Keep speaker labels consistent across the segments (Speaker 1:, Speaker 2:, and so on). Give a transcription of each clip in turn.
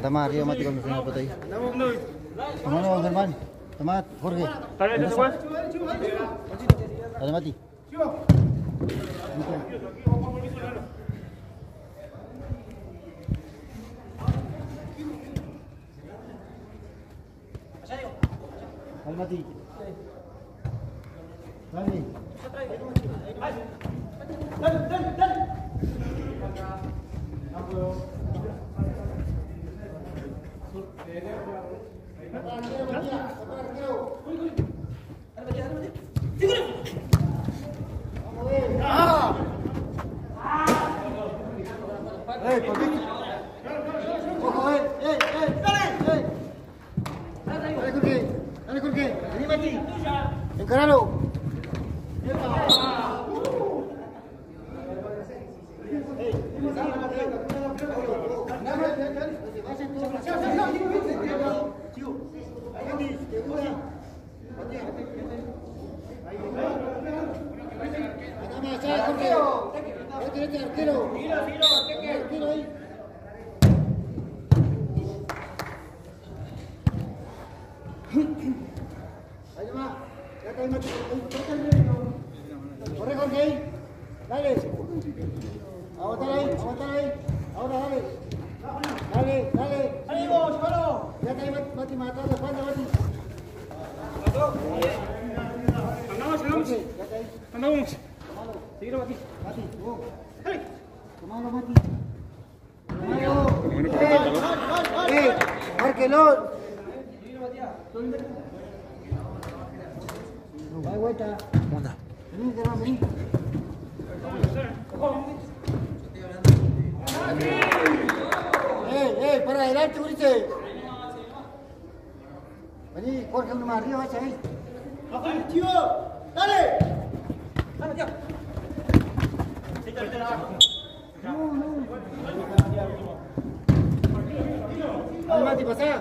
Speaker 1: Está más arriba, Mati, con el primer pelota ahí. Tomalo, Germán. Toma, Jorge. Dale, Mati. Dale, Mati. Dale. Dale, Jorge. Vení, Mati. Encaralo. Corre, Jorge. Dale. Aguantala ahí. Ahora dale. Dale. Ya está ahí, Mati, matando la espalda, Mati. Andamos. Ya está ahí.
Speaker 2: Andamos.
Speaker 1: Síguelo, Mati. Mati, vos. Tomalo, Mati. Márquelo. Dale vuelta. Onda. Vení, Germán, vení. Para adelante, Ulises. Vení, Jorge, uno más arriba, vaya ahí.
Speaker 3: ¡Tío! ¡Dale!
Speaker 1: No. Dale, Mati, pasá.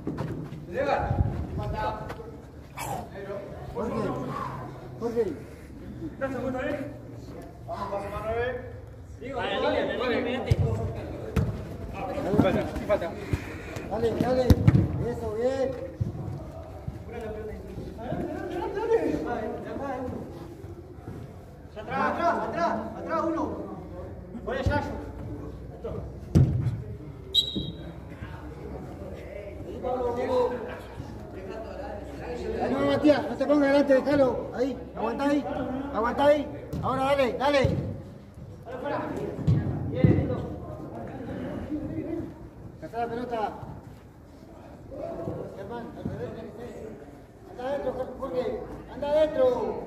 Speaker 1: Jorge. Dale. Eso, bien.
Speaker 3: Atrás uno. Voy allá yo.
Speaker 1: No, Matías, no te pongas delante, déjalo. Ahí, aguanta ahí. Ahora dale. Cazá la pelota. Germán, al revés, anda adentro, Jorge. Anda adentro.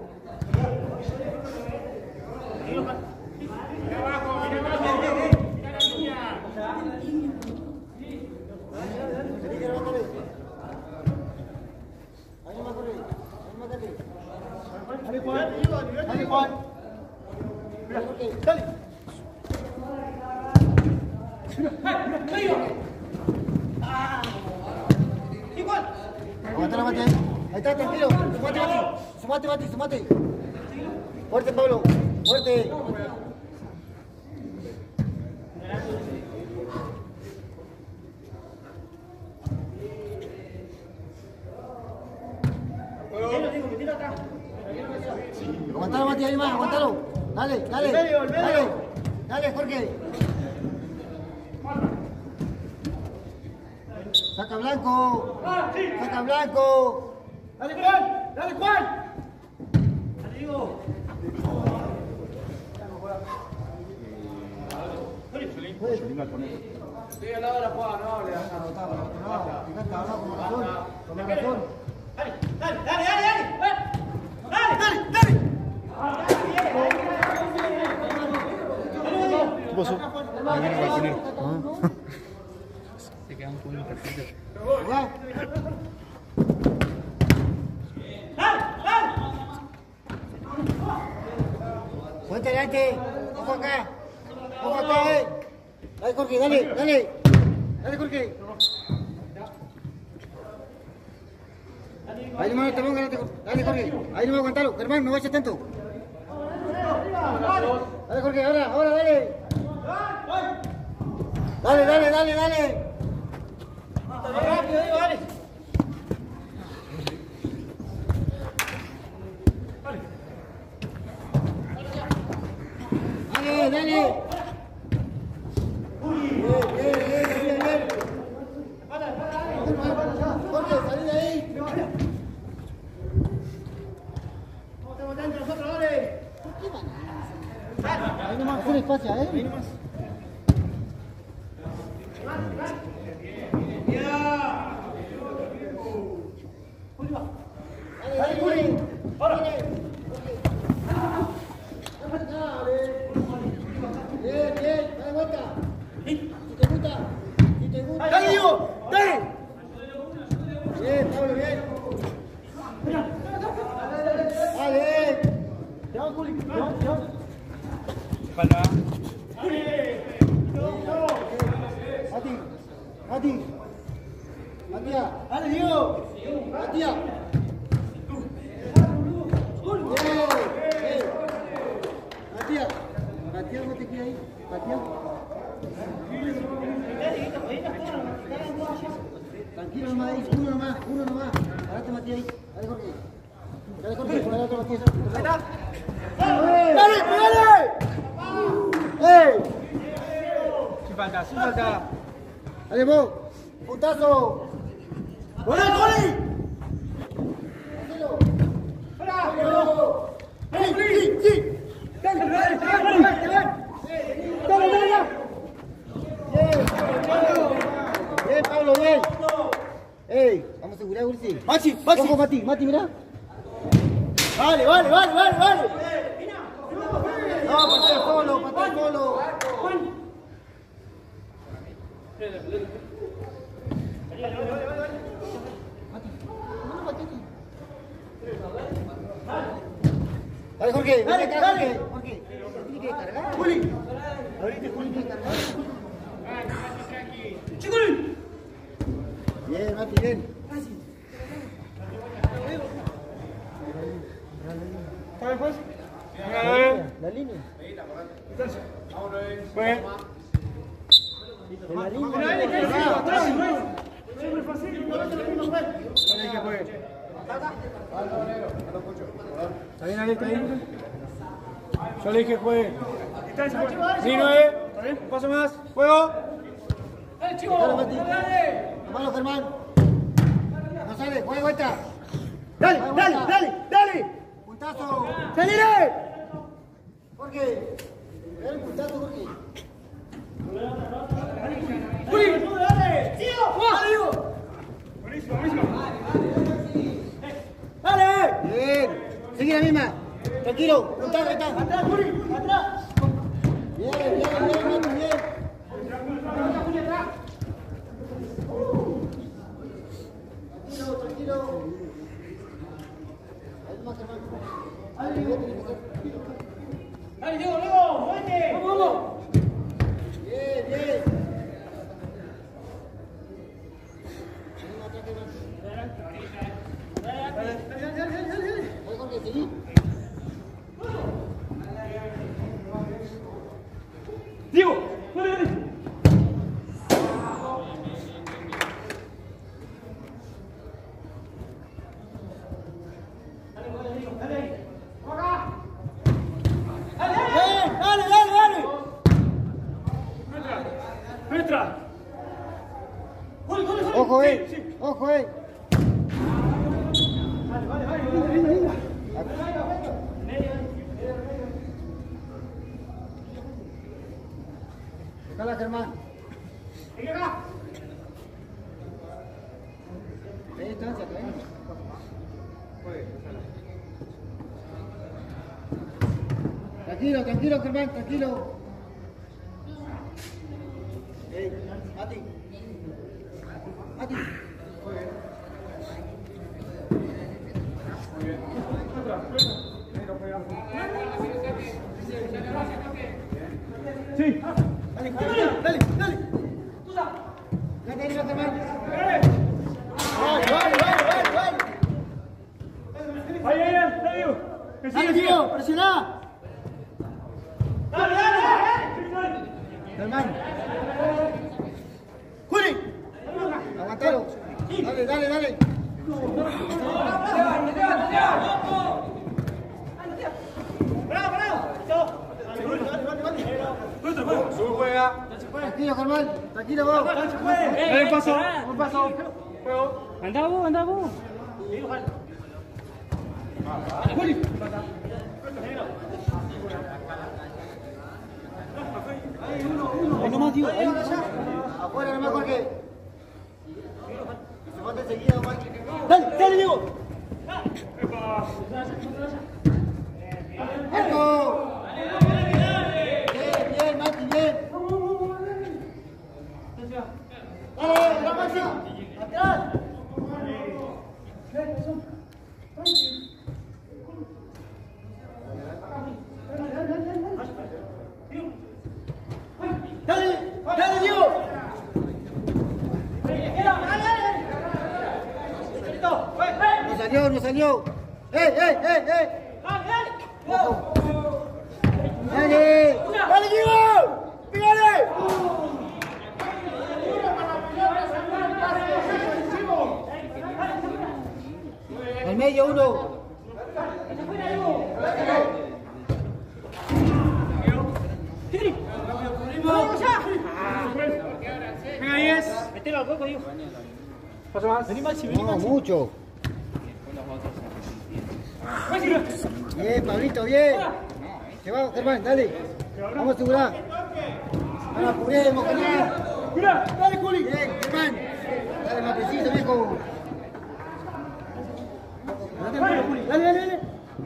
Speaker 3: Dale, Juan. Dale. Igual.
Speaker 1: Aguanta la Mati ahí. Ahí está, tranquilo. Sumate, Mati. Fuerte, Pablo. Fuerte. Aguantalo, Mati, ahí más, aguantalo. Dale. Dale, Jorge. Saca Blanco.
Speaker 3: Dale, Juan. Dale, Diego.
Speaker 4: Sí, al lado de la jugada, no hable.
Speaker 1: Con razón.
Speaker 3: Dale.
Speaker 2: ¿Qué pasó? Me viene a balconero. Se quedan con el perfil.
Speaker 1: Ponte adelante. Ojo acá. Dale, Jorge, dale. Dale, Jorge. Ahí nomás, te pongo, dale, Jorge. Ahí nomás, aguantalo. Germán, no vayas tanto. Dale, Jorge, ahora, dale. Dale.
Speaker 3: Rápido, Diego, dale.
Speaker 1: Dale, dale. Bien. Jorge, salí de ahí.
Speaker 3: Estamos dentro nosotros, dale.
Speaker 1: Ahí nomás, pon espacio, ¿eh? Ahí nomás. Dale, Juli.
Speaker 3: Ahora.
Speaker 1: Bien, dale vuelta. Si te gusta.
Speaker 3: Dale, Diego, dale.
Speaker 1: Bien, Pablo, bien. Dale.
Speaker 3: Te va, Juli. Te va.
Speaker 2: Espalda.
Speaker 1: Matías.
Speaker 3: Dale, Diego.
Speaker 1: Matías. Matías. Matías, no te quedes ahí. Matías. Tranquilo nomás ahí, uno nomás. Parate, Matías ahí. Dale, Jorge. Ponle otro Matías.
Speaker 3: Dale.
Speaker 1: ¡Ey!
Speaker 2: Sin falta.
Speaker 1: Dale, vos. Puntazo.
Speaker 3: ¡Gol, Juli!
Speaker 1: Sí.
Speaker 3: Dale.
Speaker 1: Bien, Pablo, bien. Ey, vamos a asegurar, Ursi.
Speaker 3: Maxi.
Speaker 1: Ojo, Mati, mirá.
Speaker 3: Vale.
Speaker 1: No, patea solo. Dale, Jorge.
Speaker 3: Dale.
Speaker 1: Jorge. Tiene que cargar.
Speaker 3: Juli.
Speaker 1: Ahorita Juli tiene que cargar.
Speaker 3: Chiculi.
Speaker 1: Bien, Mati, bien.
Speaker 2: ¿Sabes pues?
Speaker 1: La línea.
Speaker 2: Pues.
Speaker 1: En la línea.
Speaker 2: ¿Está bien ahí? Yo le dije que juegue. Sí, 9. Un paso más. Juego.
Speaker 1: Dale, Mati. Tomalo, Germán. No sale, juega vuelta.
Speaker 3: Dale.
Speaker 1: Puntazo.
Speaker 3: ¡Salire!
Speaker 1: Jorge. Dale el puntazo, Jorge.
Speaker 3: Juli. Dale. Diego. Dale.
Speaker 1: Bien. Sigue la misma. Tranquilo. Puntazo, ahí está.
Speaker 3: Atrás, Juli. Atrás.
Speaker 1: Bien, Mati, bien. Tranquilo. Ahí más, Germán.
Speaker 3: Dale, Diego, muévete. Vamos.
Speaker 1: Bien. Ahí, Jorge, seguí.
Speaker 3: Diego, dale. Penetra.
Speaker 1: Ojo,
Speaker 3: Sí.
Speaker 1: Ojo,
Speaker 3: Vale.
Speaker 1: Dale, Germán. Hay distancia, Tranquilo, Germán, tranquilo. Mati.
Speaker 3: Sí. Dale.
Speaker 1: Dale, Germán.
Speaker 3: Ahí, Diego.
Speaker 1: Dale, Diego, presiona.
Speaker 3: Dale.
Speaker 1: Germán.
Speaker 3: Juli.
Speaker 1: Aguantalo. Dale, dale, dale.
Speaker 4: Juega.
Speaker 1: Tranquilo, Germán. Tranquilo, vos.
Speaker 2: Dale un paso. Un paso. Juego.
Speaker 5: Anda vos.
Speaker 1: Ahí nomás, tío. Ahí. Afuera nomás, Jorge. Se manda enseguida, Omar. Dale, Diego. ¡Marco! Bien, Mati, bien. Dale, Maxi. Atrás. Dale, Diego. No salió. Ojo. Dale, Diego. Pégale. Al medio uno.
Speaker 2: Venga, 10.
Speaker 5: Metelo al hueco, digo.
Speaker 2: Paso más.
Speaker 1: No, mucho. Bien, Pablito, bien. Que vamos, Germán, dale. Vamos a asegurar. Ahora apuremos, Germán. Dale, Juli. Bien, Germán. Dale, más preciso, viejo. Dale.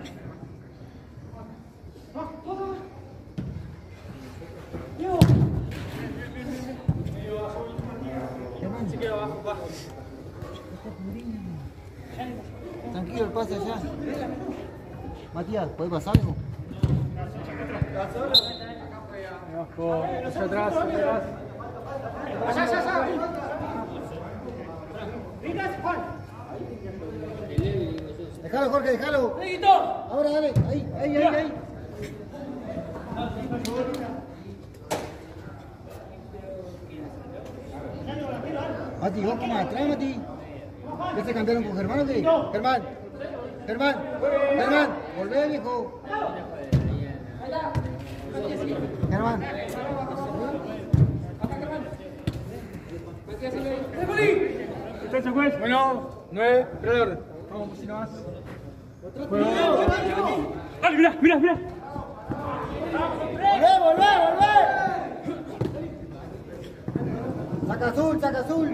Speaker 1: Tranquilo, el pase allá. Matías, ¿podés pasar algo?
Speaker 2: Abajo. Hacia atrás.
Speaker 1: Déjalo, Jorge, déjalo. Ahora, dale. Ahí. Mati, vos como atrás, Mati. ¿Ya se cambiaron con Germán o qué? Germán. Volvé, viejo. Germán.
Speaker 2: Bueno, 9. Pero de orden. Vamos, un poquito más.
Speaker 5: Dale, mirá.
Speaker 1: Volvé. Saca azul.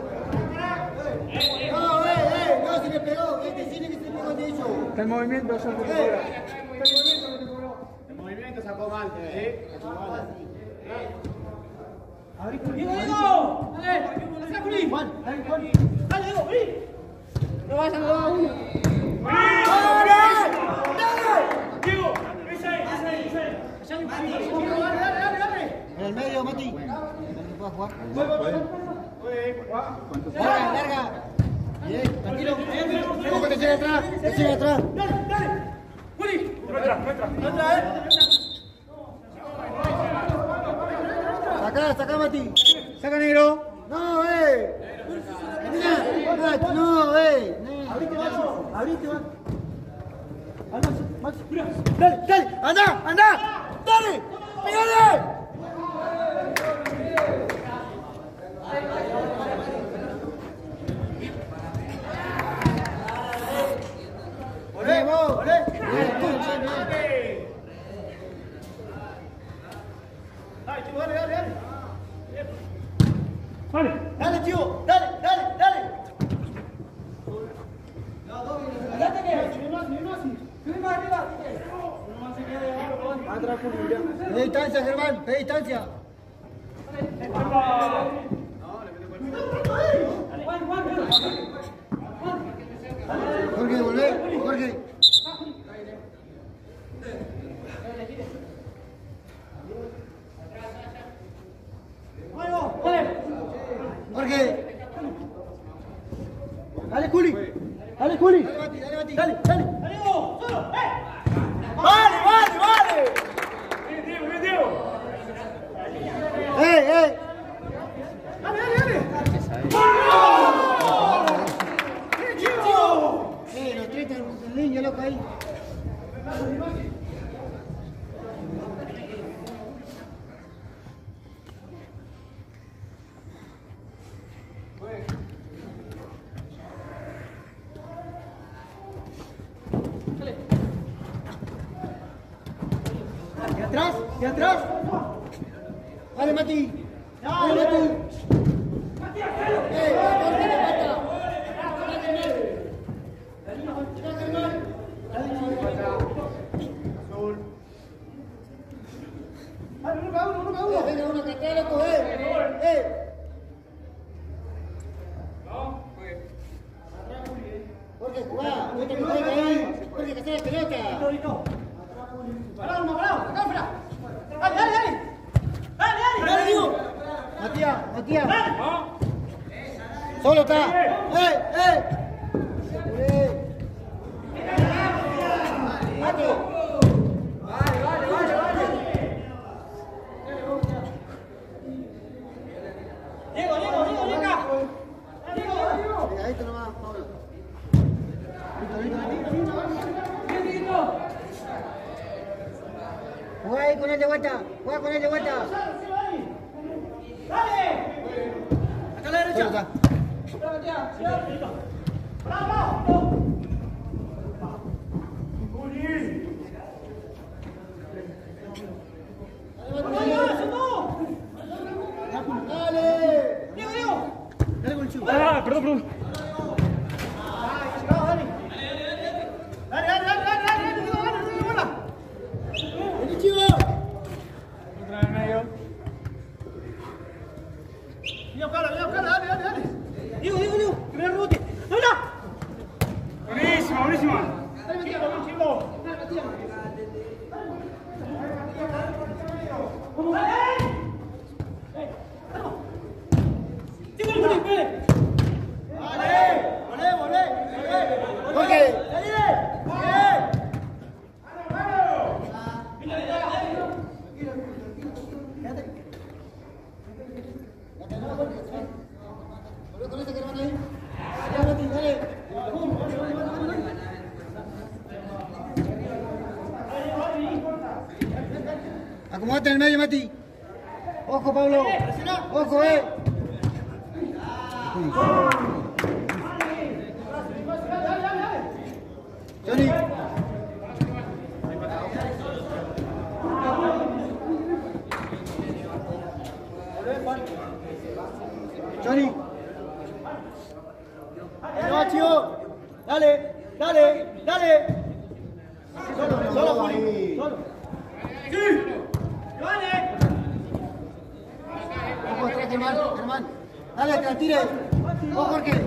Speaker 1: No, se le pegó. Decirle que se le pegó de ellos.
Speaker 2: Está en movimiento, ya
Speaker 4: El movimiento sacó mal, ¿eh?
Speaker 3: ¡Diego! ¡Dale!
Speaker 1: Juan.
Speaker 3: ¡Dale, Diego! ¡Vení!
Speaker 5: No vayan a dar uno.
Speaker 3: ¡Diego! ¡Esa ahí! ¡Dale!
Speaker 1: En el medio, Mati. ¿Puedes jugar? Larga. Bien, tranquilo. Ojo, te llega atrás.
Speaker 3: ¡Dale! ¡Juli!
Speaker 2: No entra.
Speaker 1: Saca, Mati.
Speaker 2: Saca, negro.
Speaker 1: No, Mirá, no, Abrite, Maxi. Dale, anda. Dale, pégale. Volé.
Speaker 3: Dale.
Speaker 1: Dale, tío, dale. Pedí distancia, Germán, pedí distancia. Jorge, volvé, Jorge. Jorge. Dale, Juli. Dale, Mati. Dale.
Speaker 3: ¡Dale, Diego! ¡Solo!
Speaker 1: Vale.
Speaker 3: ¡Bien, Diego!
Speaker 1: ¡Dale!
Speaker 3: ¡Dale!
Speaker 1: sigue loco ahí. ¿De atrás? Dale, Mati. Dale, Mati. Uno que está loco, Jorge, jugá, no te metas ahí. Jorge, que sea la pelota.
Speaker 3: Parado, acá afuera. Dale, Diego.
Speaker 1: Matías. Solo está. Mati.
Speaker 3: Diego acá.
Speaker 1: Pegadito nomás, Pablo. Juega ahí con él de vuelta.
Speaker 3: Dale. Acá a la derecha.
Speaker 1: Solo está.
Speaker 3: Bravo.
Speaker 1: Dale.
Speaker 3: Diego.
Speaker 1: Dale con el chivo.
Speaker 2: Ah, perdón.
Speaker 3: Dale.
Speaker 1: ¡Vení, chivo!
Speaker 2: Otra vez medio.
Speaker 3: Dale. Diego. Primer rebote.
Speaker 2: Buenísima.
Speaker 3: Dale, Chivo.
Speaker 1: Jorge. Con este que hermano ahí. Dale, Mati, dale. Acomodate en el medio, Mati. Ojo, Pablo. Ojo, Johnny. Johnny. No, chivo. Dale. Solo, ahí. Solo. Ojo, atrás, Germán. Dale, que la tire. Ojo, Jorge.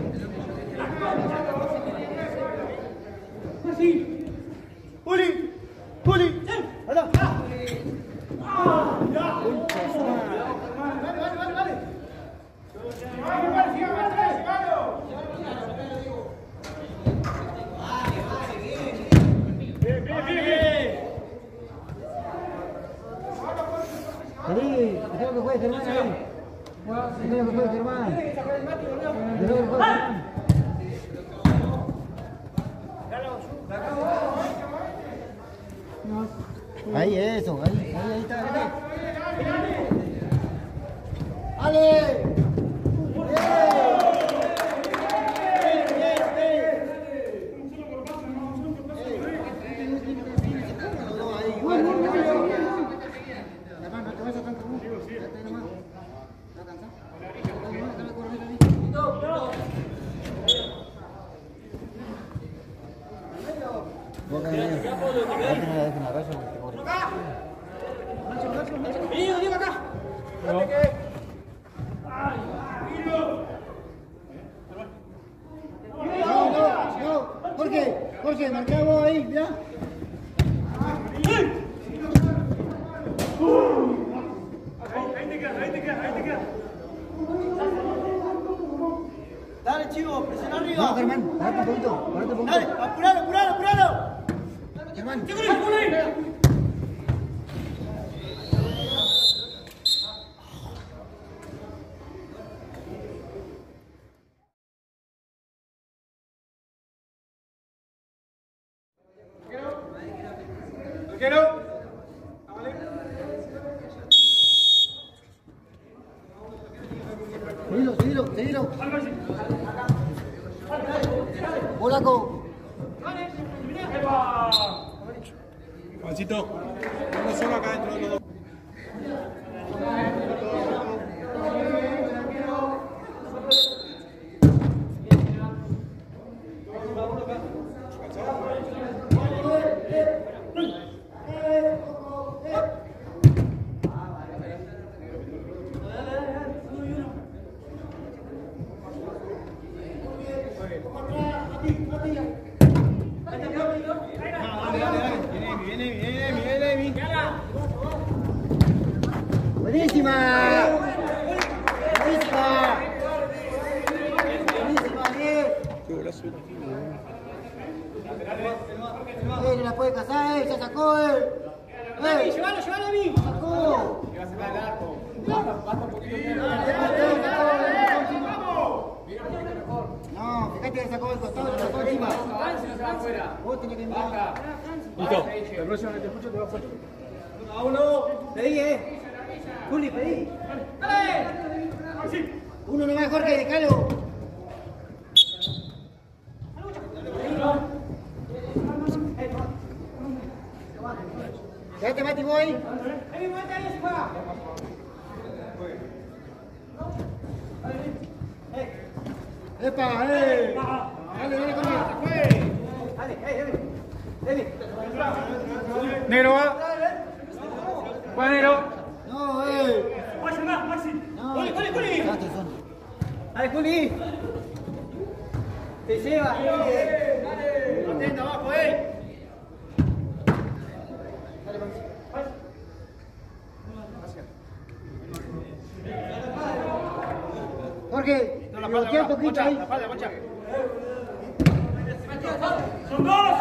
Speaker 1: Juli. Hola. Vení, déjalo que juegue Germán ahí. Déjalo que juegue Germán. Ahí, eso, ahí está, ¡Ale!
Speaker 3: Diego acá.
Speaker 1: No. Jorge, marcá vos ahí, mirá.
Speaker 2: Ahí te quedas.
Speaker 3: Dale, Chivo, presiona arriba.
Speaker 1: No, Germán, parate un poquito.
Speaker 3: Dale, apuralo.
Speaker 1: Germán.
Speaker 2: Arquero.
Speaker 1: Seguilo. Polaco.
Speaker 2: Juancito, uno solo acá dentro de los dos.
Speaker 1: Buenísima. No la puede cazar, ya sacó él.
Speaker 3: Llévalo a mí.
Speaker 1: Sacó. No, fíjate que sacó el costado, lo sacó encima. Vos tenés que mirar.
Speaker 2: Listo. La próxima que te escucho te va fuerte.
Speaker 3: A uno. Pedí, Juli, pedí.
Speaker 1: Uno nomás, Jorge, déjalo. Quédate, Mati, voy. ¡Epa, Dale, Jorge.
Speaker 3: Dale.
Speaker 2: Negro va. Va negro.
Speaker 1: No, No.
Speaker 3: Juli. Dale, Juli. Te lleva. Atento abajo,
Speaker 1: Jorge, bloquea un poquito ahí.
Speaker 5: ¡Son dos!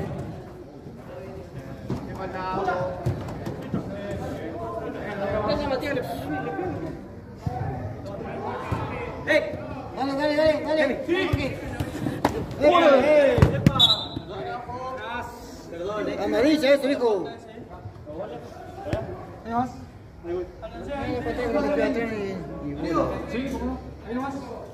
Speaker 1: Dale.
Speaker 5: Sí.
Speaker 1: Amarilla eso, hijo.
Speaker 2: Sí, ¿cómo no? Ahí nomás.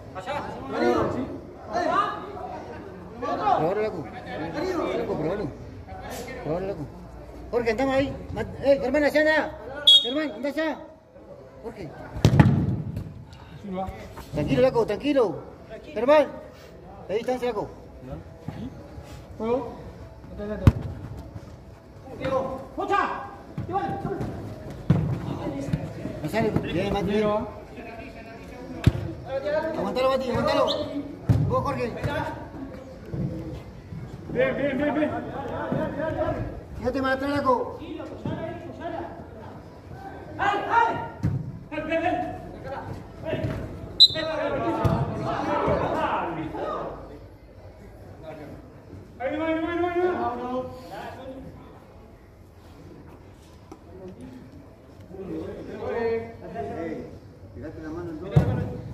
Speaker 1: Probalo. Jorge, andamos ahí. Germán, allá anda. Germán, anda allá. Jorge. Tranquilo, loco, tranquilo. Germán. Pedí distancia, loco.
Speaker 2: Juego.
Speaker 3: ¡Pocha!
Speaker 1: No sale. Bien, Mati.
Speaker 2: Negro va.
Speaker 1: Aguantalo, Mati, aguantalo. Vos, Jorge.
Speaker 2: Bien.
Speaker 1: Fíjate más atrás, loco.
Speaker 5: Ahí va.
Speaker 1: Fíjate la mano en todo.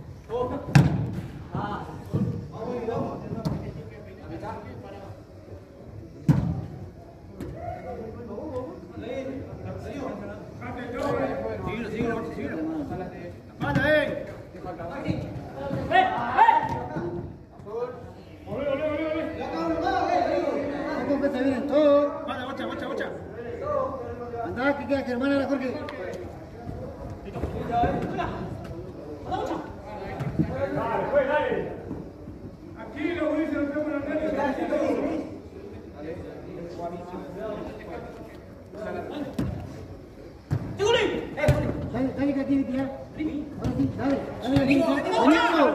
Speaker 1: Que se vienen todos.
Speaker 2: Bocha.
Speaker 1: Andá, que queda Germán ahora, Jorge.
Speaker 5: Dale. Aquí lo voy a hacer un
Speaker 1: Dale, creatividad. Ahora sí, dale, creatividad.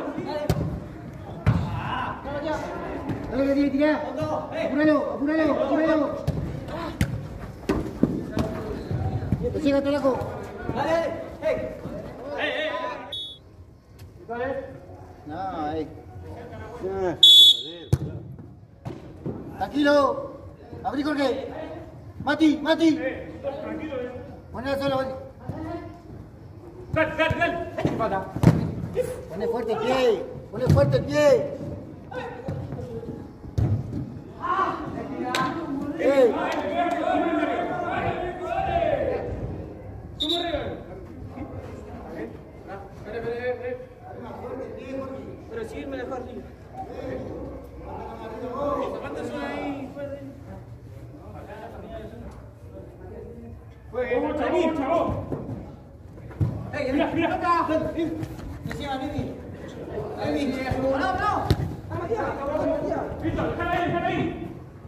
Speaker 1: Dale, creatividad. Apúralo. Siga, Tolaco. No, ahí. Tranquilo. Abrí, Jorge. Mati. Ponela solo, Mati.
Speaker 5: Dale.
Speaker 1: Pone fuerte el pie.
Speaker 3: Pero sí me dejó arriba.
Speaker 5: ¿Cómo chavos, chavos? Mira, mira.
Speaker 3: Decía, Vivi. No.
Speaker 5: Víctor, déjala ahí, déjala ahí.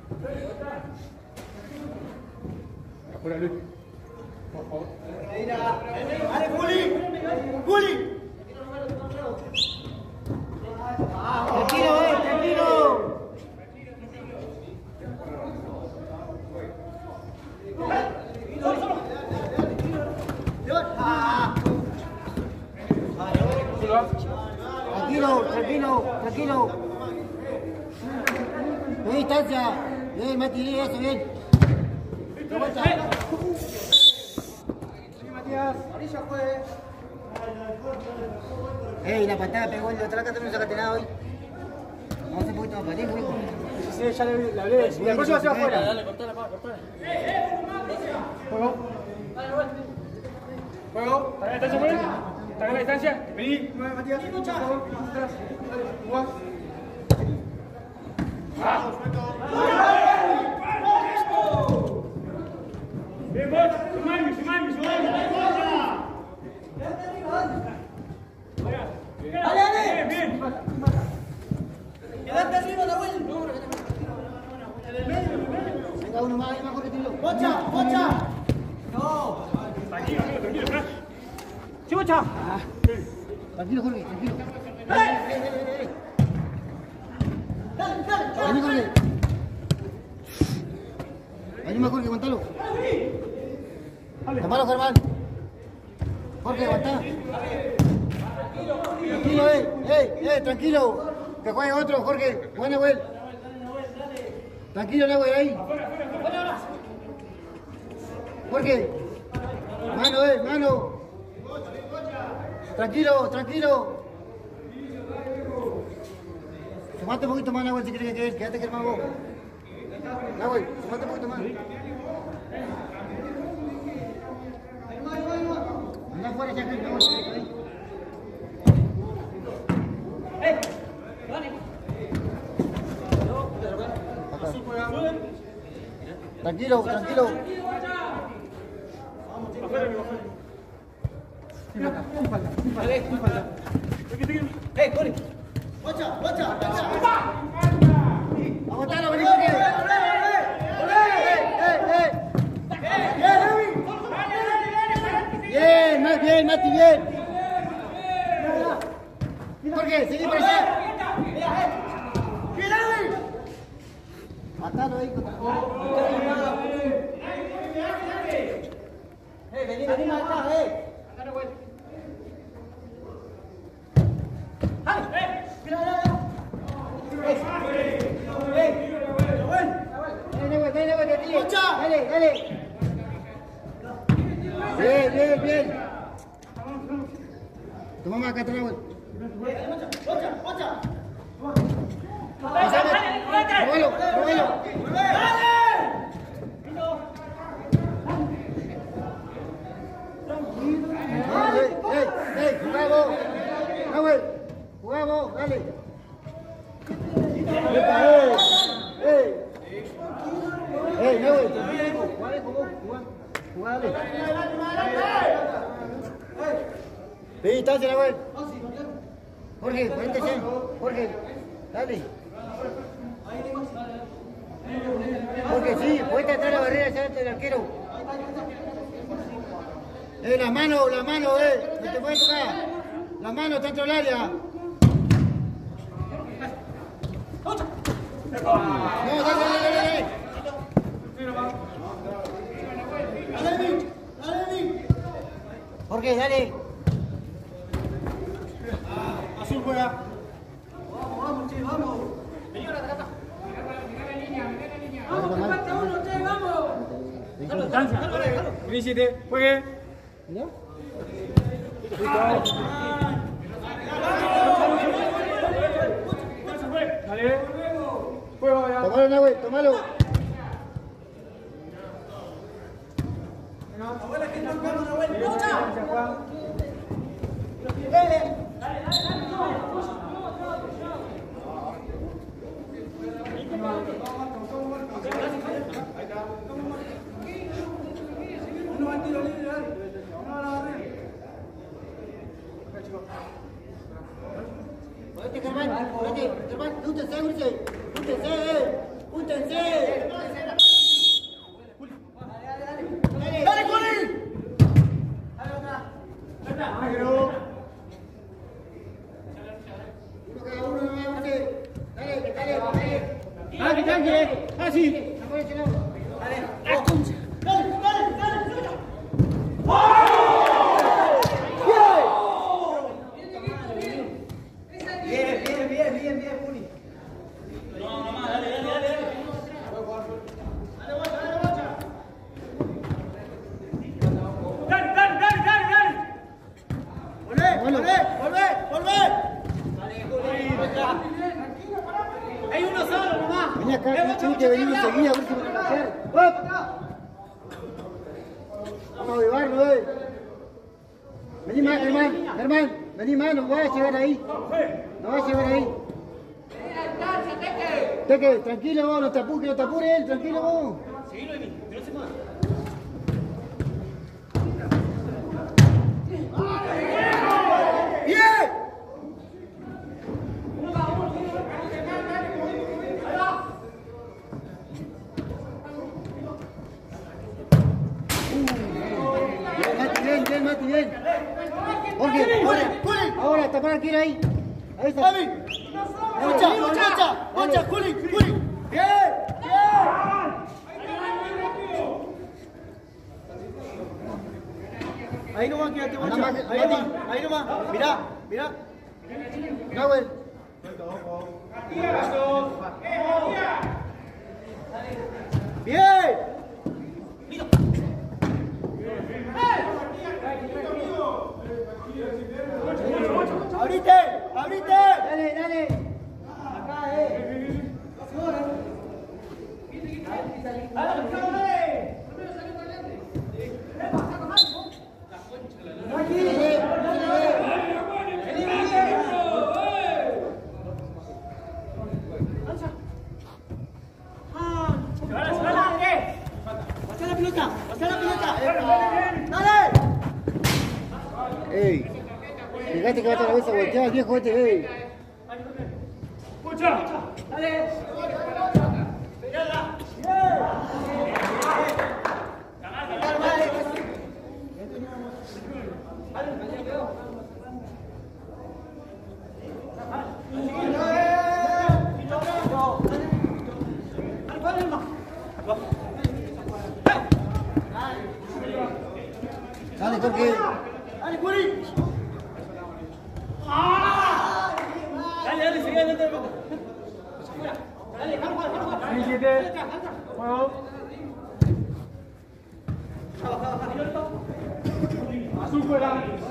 Speaker 5: Afuera, Luis. Por favor.
Speaker 1: ¡Dale, Juli! ¡Juli! ¡Tranquilo, tranquilo! Tranquilo. No distancia. Bien, Mati, eso, bien. De vuelta. Sí, Matías. Amarilla fue. La patada pegó el de otra también no sacaste nada hoy. Vamos a hacer un poquito más parejo, hijo.
Speaker 2: Sí, ya le hablé. Y la próxima se va afuera.
Speaker 3: Dale, cortala.
Speaker 2: Juego.
Speaker 5: ¿Está en la distancia, pues? ¿Está en la distancia?
Speaker 2: Vení, mueve, Matías. Por favor, atrás. Dale, jugá.
Speaker 5: Bien, vos. Sumame.
Speaker 3: Dale.
Speaker 5: Bien.
Speaker 3: Quedate arriba, la vuelta.
Speaker 1: Venga, uno más que tiro.
Speaker 3: ¡Bocha!
Speaker 5: Tranquilo, Fran.
Speaker 3: ¡Sí, Bocha!
Speaker 1: Tranquilo, Jorge, tranquilo.
Speaker 3: Dale.
Speaker 1: Vení, Jorge. Vení más, Jorge, aguantalo. Tomalo, Germán. Jorge, aguantá. Tranquilo, tranquilo. Que juegue otro, Jorge. Juan Nahuel. Tranquilo, Nahuel, ahí. Jorge. Mano. Tranquilo. Sumate un poquito más, Nahuel, si quieres que quede. Quédate, Germán, vos. Nahuel, sumate un poquito más. Anda afuera, ya que no. Tranquilo.
Speaker 2: Sin falta.
Speaker 3: Corre. ¡Bocha!
Speaker 1: Aguantalo, vení, Jorge. Bien, Mati, bien. Jorge, seguí para allá. Matalo ahí. Vení más acá, Dale. Bien. Toma más acá atrás, güey. Róbalo. Jugamos, dale. Jugale. Ve distancia, Nahuel. Jorge, ponete ya. Jorge, dale. Jorge, sí, ponete atrás de la barrera ya del arquero. Las manos, no te puedes tocar. Las manos está dentro del área. No, dale. Jorge, dale.
Speaker 2: Azul juega.
Speaker 3: Vamos, che, vamos. Vení a la capa.
Speaker 1: Vamos,
Speaker 3: falta uno, che, vamos.
Speaker 2: Distancia. Vení, 7. Juegue.
Speaker 1: ¿Ya?
Speaker 2: Dale. Juego ya.
Speaker 1: Tomalo, Nahuel, tomalo.
Speaker 3: Abuela, que nos vemos, abuela. ¡Bocha!
Speaker 1: Vete, Germán, vete, Germán, júntense, júntense. ¡Dale, Juli! Uno nomás, dale.
Speaker 2: Tranqui. Así.
Speaker 3: Bien, Juli. Volvé. Hay uno solo nomás.
Speaker 1: Vení acá, tenés que venir enseguida a ver si me van a hacer. Vamos a avivarlo, Vení más, Germán, vení más, no vas a llegar ahí. Teque, tranquilo vos, no te apures él, tranquilo vos.
Speaker 3: Seguilo, Emi, que no se mueva.
Speaker 1: ¡Bien! Mati, bien. Jorge, ahora, tapar aquí ahí. Ahí está. Bocha, Juli. Bien.
Speaker 3: Ahí nomás, quédate, Bocha. Ahí nomás. Mirá.
Speaker 1: Nahuel.
Speaker 3: Bien. Abrite.
Speaker 1: Dale.
Speaker 3: Acá, Pasá la pelota. Dale.
Speaker 1: Ey. Fíjate que va a la cabeza volteada el viejo este,
Speaker 5: Pucha.
Speaker 3: Dale.
Speaker 1: Dale, Jorge.
Speaker 3: Dale, Juli. Dale, sigue adelante. Dale, calma.
Speaker 5: 17. Juego. Azul fuera.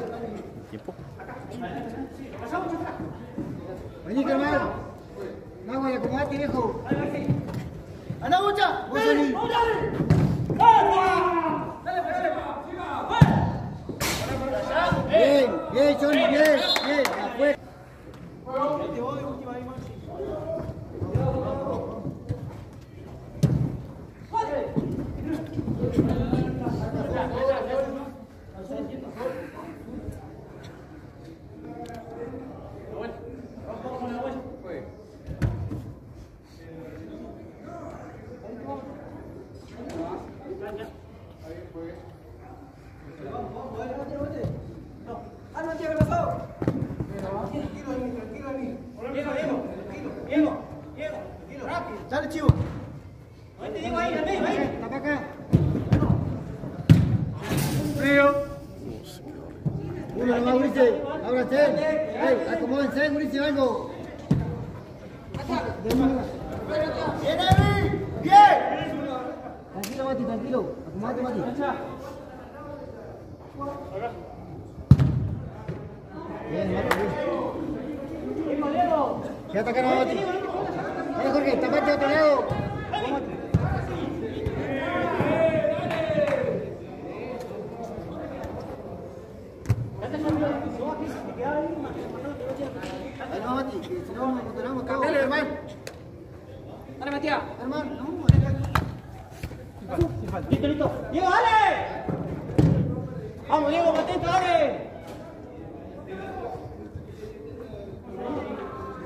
Speaker 1: Vení, Germán. Nahuel, acomodate, viejo.
Speaker 3: ¡Anda, Bocha!
Speaker 1: Vos salí. Bien, Johnny, bien. Afuera.
Speaker 3: Dale, chivo.
Speaker 1: Tapa acá.
Speaker 5: Frío.
Speaker 1: Uno nomás, Ulises. Ábranse. Ey, acomódense, Ulises, algo.
Speaker 3: ¡Bien, Emi! ¡Bien!
Speaker 1: Tranquilo, Mati, tranquilo. Acomódate, Mati. Bien, Mati, bien. Quédate acá, no, Mati. Dale, Jorge, tapate a otro lado. Dale, no, Mati, que si no nos encontramos acá.
Speaker 3: Dale, hermano.
Speaker 6: Dale, Matías.
Speaker 1: Hermano, no.
Speaker 3: Listo. ¡Diego, dale! ¡Vamos, Diego, atento, dale!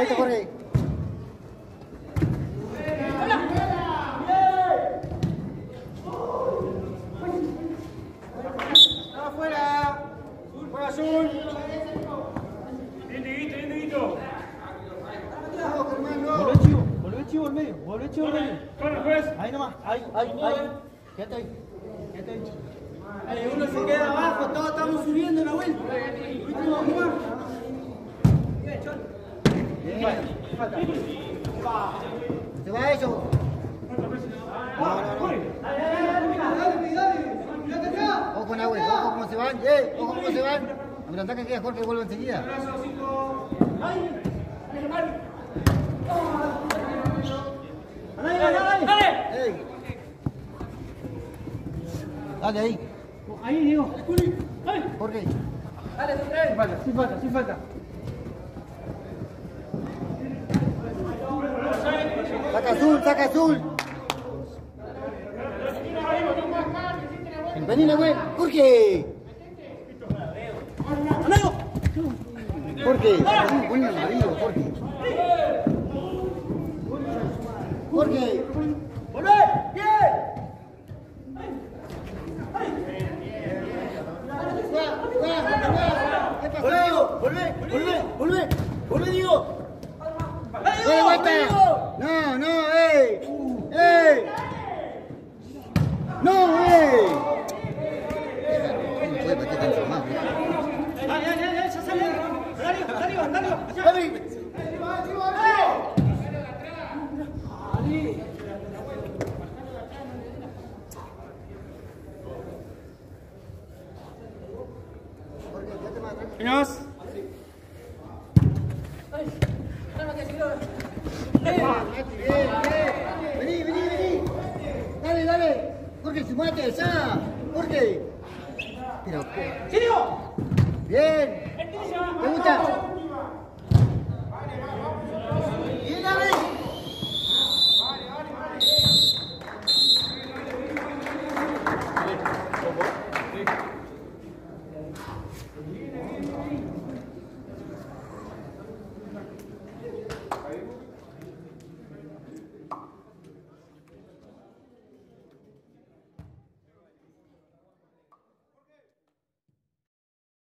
Speaker 1: Ahí Jorge.
Speaker 2: Afuera. Fuera azul. Indiguito.
Speaker 3: Volvé chivo al medio.
Speaker 2: Corre, juez.
Speaker 3: Ahí nomás. Ahí. Quédate ahí.
Speaker 6: Dale, uno se queda abajo, todos estamos subiendo la vuelta. Último, jugar.
Speaker 1: Se va eso. Ojo con Agüe, ojo cómo se van, ojo cómo se van. Adelantá que queda Jorge y vuelve enseguida.
Speaker 6: Dale.
Speaker 1: Dale ahí.
Speaker 3: Ahí, Diego.
Speaker 1: Jorge.
Speaker 6: Dale, son tres.
Speaker 3: Sin falta.
Speaker 1: Saca azul. Vení, güey. Jorge. Jorge. Buen amarillo, Jorge. Jorge.
Speaker 6: ¡Volvé! ¡Bien!
Speaker 1: ¿Qué pasó? Volvé, Diego. ¡Dale vuelta! No, ¡ey! ¡No, ey! No puede meter tanto más.
Speaker 6: Dale, ya sale. Dale.
Speaker 1: ¡Dale!
Speaker 2: Niños.
Speaker 1: Vení. Dale. Jorge, sumate, ya. Jorge. Pero,
Speaker 6: ¡Sirio!
Speaker 1: bien. ¿Te gusta?